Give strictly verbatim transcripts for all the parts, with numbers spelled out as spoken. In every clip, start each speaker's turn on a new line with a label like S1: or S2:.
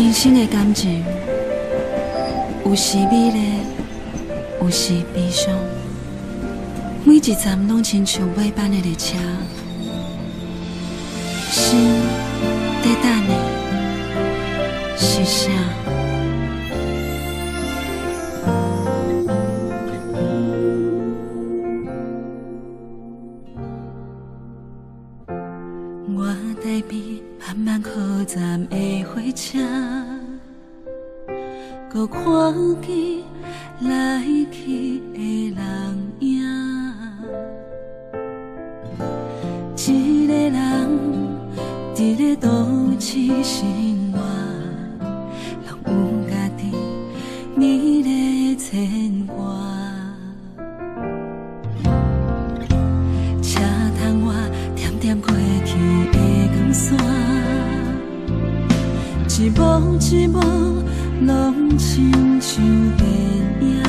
S1: 人生的感情，有时美丽，有时悲伤。每一站拢亲像尾班的列车，心在等你，是啥？我台边慢慢靠站的火车，搁看见来去的人影。一个人伫咧都市生活，拢有家己美丽牵挂。车窗外点点过去的光线，一幕一幕拢亲像电影。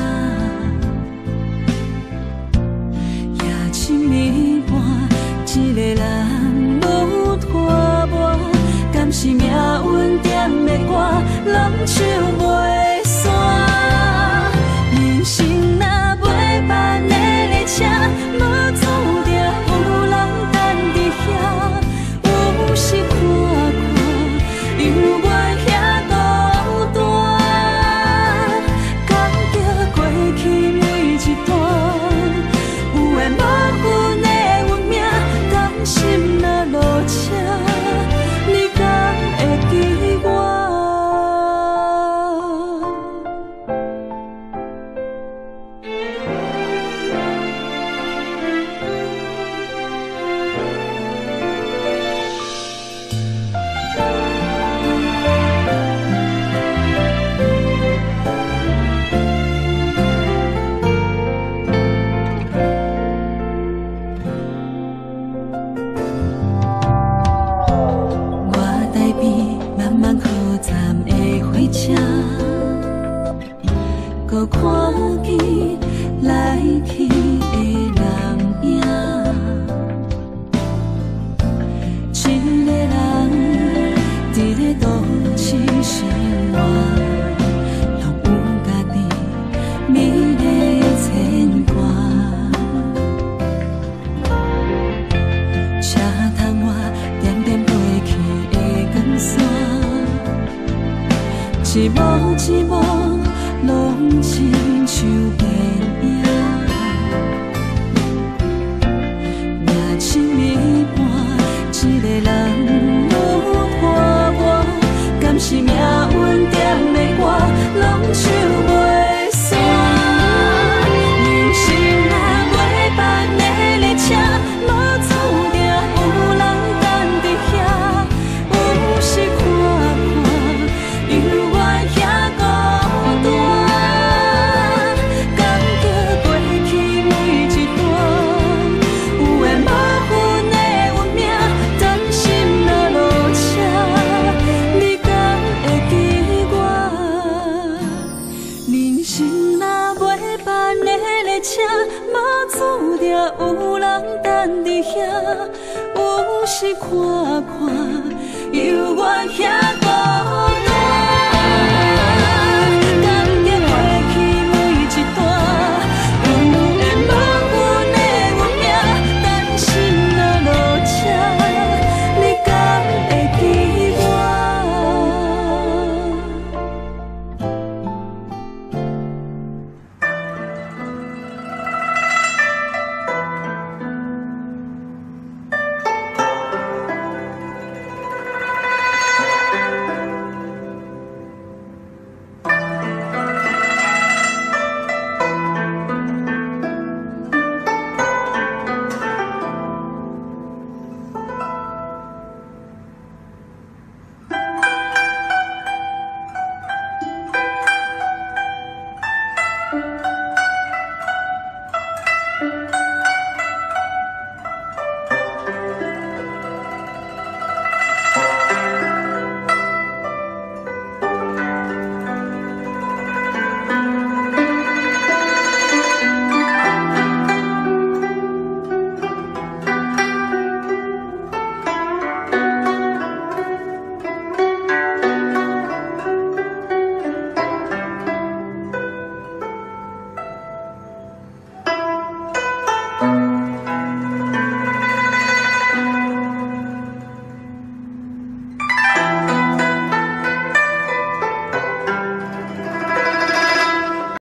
S1: 夜深暝半，一个人愈拖磨，敢是命运点的歌，拢唱袂煞。人生若尾班的列车，无注定有人等伫遐，有时看看又袂遐孤单，感激过去每一段，有缘无份的运命，甘心若落车，你敢会记我？我台边慢慢靠站的火车，搁看见来去的人影。一个人伫咧都市生活，拢有家己美丽牵挂。车窗外点点飞去的光线，一幕一幕拢亲像电